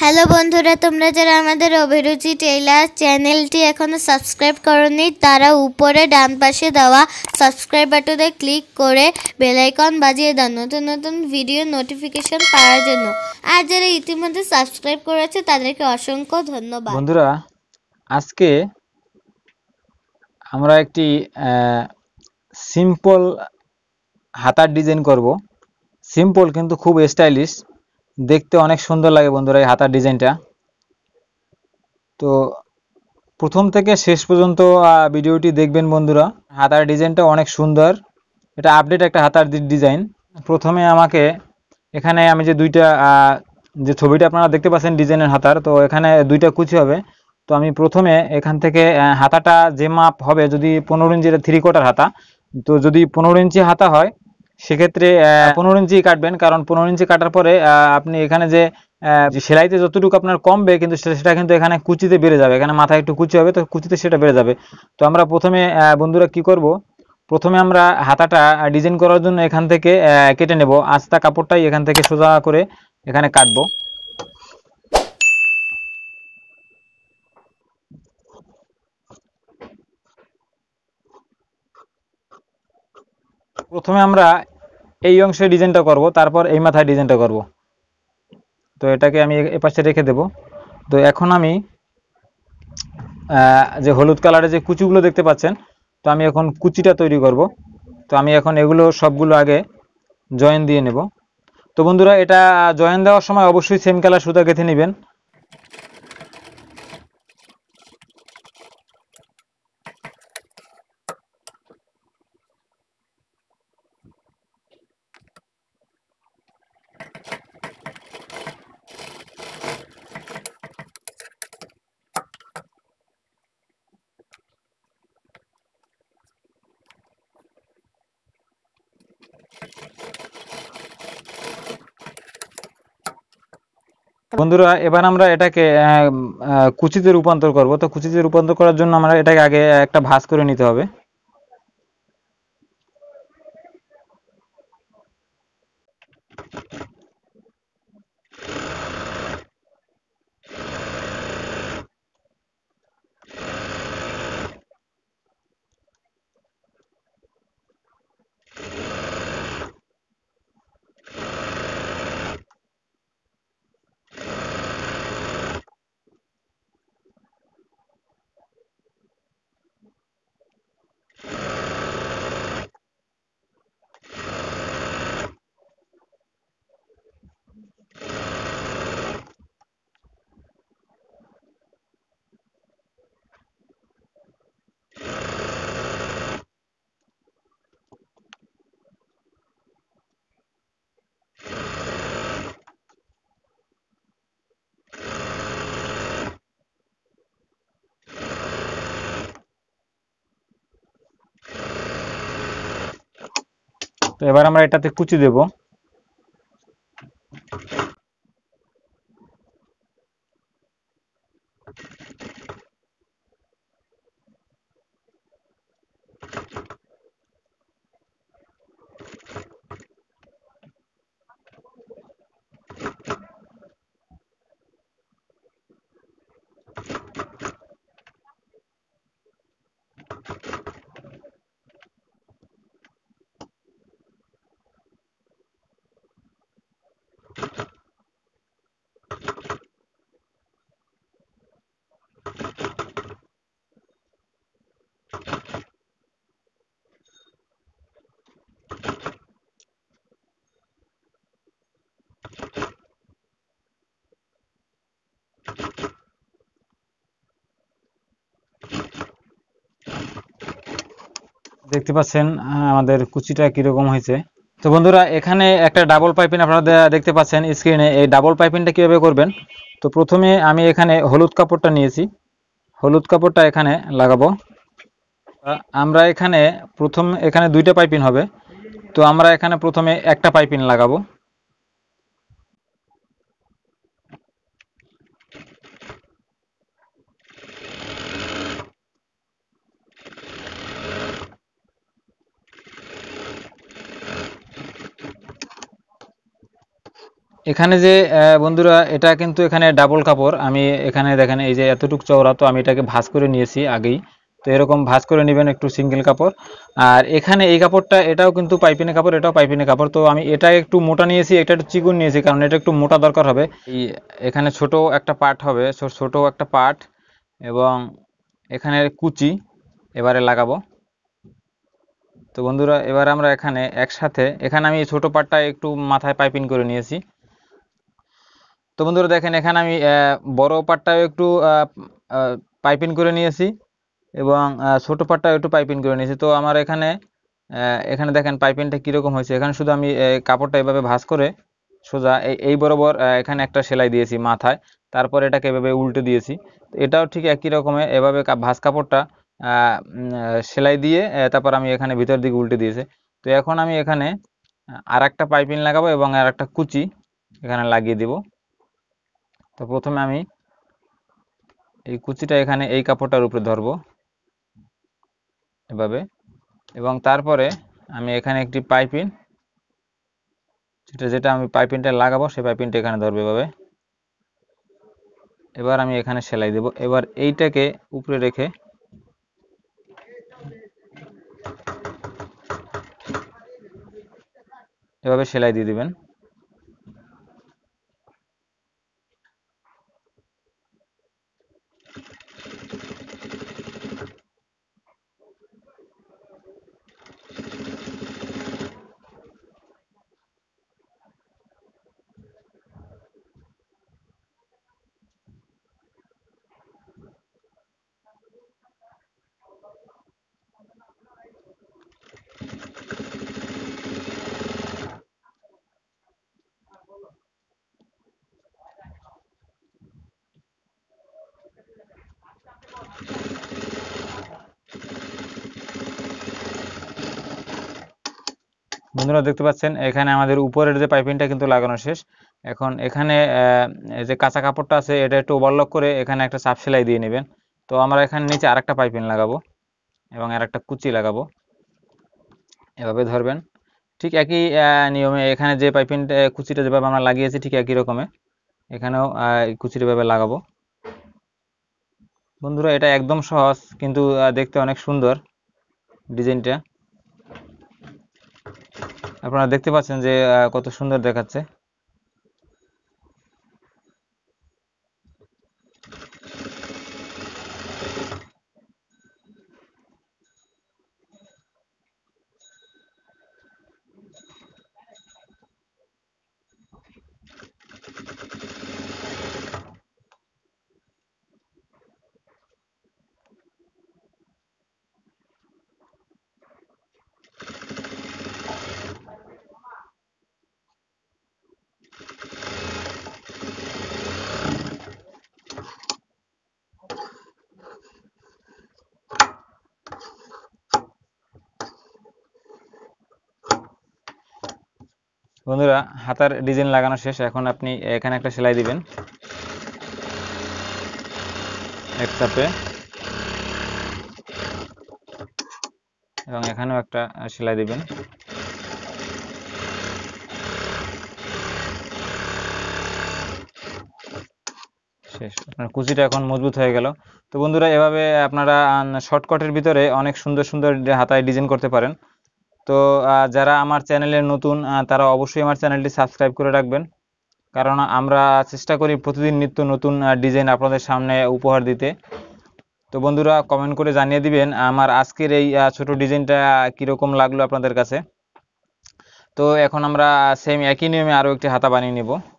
Hello বন্ধুরা, তোমরা যারা আমাদের অভিরুচি টেইলার চ্যানেলটি এখনো সাবস্ক্রাইব করোনি তারা উপরে ডান পাশে দেওয়া সাবস্ক্রাইব বাটনে ক্লিক করে বেল আইকন বাজিয়ে দাও নতুন নতুন ভিডিও নোটিফিকেশন পাওয়ার জন্য। আর যারা ইতিমধ্যে সাবস্ক্রাইব করেছে তাদেরকে অসংখ্য ধন্যবাদ। বন্ধুরা, আজকে আমরা একটি সিম্পল হাতার ডিজাইন করব। সিম্পল কিন্তু খুব স্টাইলিশ, দেখতে অনেক সুন্দর লাগে বন্ধুরা এই হাতার ডিজাইনটা। তো প্রথম থেকে শেষ পর্যন্ত ভিডিওটি দেখবেন বন্ধুরা। হাতার ডিজাইনটা অনেক সুন্দর, এটা আপডেট একটা হাতার ডিজাইন। প্রথমে আমাকে এখানে আমি যে দুইটা যে ছবিটা আপনারা দেখতে পাচ্ছেন ডিজাইনের হাতার, তো এখানে দুইটা কুচি হবে। তো আমি প্রথমে এখান থেকে হাতাটা যে মাপ হবে, যদি 15 ইঞ্চি, এটা 3/4 হাতা, তো যদি 15 ইঞ্চি হাতা হয় সেক্ষেত্রে 15 ইঞ্চি কাটবেন। কারণ 15 ইঞ্চি কাটার পরে আপনি এখানে যে সেলাইতে যতটুকু আপনার কমবে কিন্তু সেটা কিন্তু এখানে কুচিতে বেড়ে যাবে। এখানে মাথায় একটু কুচি হবে, তো কুচিতে সেটা বেড়ে যাবে। তো আমরা প্রথমে বন্ধুরা কি করব, প্রথমে আমরা হাতাটা ডিজাইন করার জন্য এখান থেকে কেটে নেব। আস্তা কাপড়টাই এখান থেকে সোজা করে এখানে কাটবো। প্রথমে আমরা এই অংশে ডিজাইনটা করব, তারপর এই মাথায় ডিজাইনটা করব। তো এটাকে আমি এপাশে রেখে দেব। তো এখন আমি যে হলুদ কালারের যে কুচিগুলো দেখতে পাচ্ছেন, তো আমি এখন কুচিটা তৈরি করব। তো আমি এখন এগুলো সবগুলো আগে জয়েন দিয়ে নেব। তো বন্ধুরা, এটা জয়েন দেওয়ার সময় অবশ্যই সেম কালার সুতা গেঁথে নেবেন। বন্ধুরা, এবার আমরা এটাকে কুচিতে রূপান্তর করব। তো কুচিতে রূপান্তর করার জন্য আমরা এটাকে আগে একটা ভাঁজ করে নিতে হবে। তো এবার আমরা এটাতে কুচি দেব। দেখতে পাচ্ছেন আমাদের কুচিটা কিরকম হয়েছে। তো বন্ধুরা, এখানে একটা ডাবল পাইপিং আপনারা দেখতে পাচ্ছেন স্ক্রিনে। এই ডাবল পাইপিংটা কিভাবে করবেন, তো প্রথমে আমি এখানে হলুদ কাপড়টা নিয়েছি, হলুদ কাপড়টা এখানে লাগাবো। আমরা এখানে দুইটা পাইপিং হবে, তো আমরা এখানে প্রথমে একটা পাইপিং লাগাবো। এখানে যে বন্ধুরা এটা কিন্তু এখানে ডাবল কাপড়, আমি এখানে দেখেন এই যে এতটুক চওড়া, তো আমি এটাকে ভাঁজ করে নিয়েছি আগেই। তো এরকম ভাঁজ করে নেবেন একটু সিঙ্গেল কাপড়। আর এখানে এই কাপড়টা এটাও কিন্তু পাইপিনের কাপড়, এটাও পাইপিনের কাপড়। তো আমি এটা একটু মোটা নিয়েছি, এটা একটু চিকন নিয়েছি, কারণ এটা একটু মোটা দরকার হবে। এই এখানে ছোট একটা পার্ট হবে, ছোট একটা পার্ট, এবং এখানে কুচি এবারে লাগাবো। তো বন্ধুরা এবার আমরা এখানে একসাথে, এখানে আমি ছোট পার্টটা একটু মাথায় পাইপিং করে নিয়েছি। তো বন্ধুরা দেখেন এখানে আমি বড় পার্টটাও একটু পাইপিং করে নিয়েছি, এবং ছোট পার্টটাও একটু পাইপিং করে নিয়েছি। তো আমার এখানে এখানে দেখেন পাইপিংটা কীরকম হয়েছে। এখানে শুধু আমি কাপড়টা এভাবে ভাঁজ করে সোজা এই বরাবর এখানে একটা সেলাই দিয়েছি মাথায়, তারপর এটাকে এভাবে উল্টে দিয়েছি। তো এটাও ঠিক একই রকমের এভাবে ভাঁজ কাপড়টা সেলাই দিয়ে তারপর আমি এখানে ভিতর দিকে উল্টে দিয়েছি। তো এখন আমি এখানে আর একটা পাইপিং লাগাবো এবং আর একটা কুচি এখানে লাগিয়ে দিব। তো প্রথমে আমি এই কুচিটা এখানে এই কাপড়টার উপরে ধরবো এভাবে, এবং তারপরে আমি এখানে একটি পাইপিং, যেটা আমি পাইপিংটা লাগাবো সেই পাইপিংটা এখানে ধরবো এভাবে। এবার আমি এখানে সেলাই দেব। এবার এইটাকে উপরে রেখে এভাবে সেলাই দিয়ে দিবেন। বন্ধুরা দেখতে পাচ্ছেন এখানে আমাদের উপরের যে পাইপিংটা কিন্তু লাগানো শেষ। এখন এখানে এই যে কাঁচা কাপড়টা আছে এটা একটু ওভারলক করে এখানে একটা চাপ সেলাই দিয়ে নেবেন। তো আমরা এখানে নিচে আরেকটা পাইপিং লাগাবো এবং আরেকটা কুচি লাগাবো, এভাবে ধরবেন। ঠিক একই নিয়মে এখানে যে পাইপিংটা কুচিটা যেভাবে আমরা লাগিয়েছি ঠিক একই রকমের এখানেও কুচিটা এভাবে লাগাবো। বন্ধুরা এটা একদম সহজ, কিন্তু দেখতে অনেক সুন্দর ডিজাইনটা। আপনারা দেখতে পাচ্ছেন যে কত সুন্দর দেখাচ্ছে। বন্ধুরা হাতার ডিজাইন লাগানো শেষ, এখন আপনি এখানে একটা সেলাই দিবেন এক চাপে, এবং এখানেও একটা সেলাই দিবেন। শেষ, আপনার কুচিটা এখন মজবুত হয়ে গেল। তো বন্ধুরা এভাবে আপনারা শর্টকাটের ভিতরে অনেক সুন্দর সুন্দর হাতায় ডিজাইন করতে পারেন। তো যারা আমার চ্যানেলে নতুন তারা অবশ্যই আমার চ্যানেলটি সাবস্ক্রাইব করে রাখবেন, কারণ আমরা চেষ্টা করি প্রতিদিন নিত্য নতুন ডিজাইন আপনাদের সামনে উপহার দিতে। তো বন্ধুরা কমেন্ট করে জানিয়ে দিবেন আমার আজকের এই ছোট ডিজাইনটা কীরকম লাগলো আপনাদের কাছে। তো এখন আমরা সেম একই নিয়মে আরও একটি হাতা বানিয়ে নেব।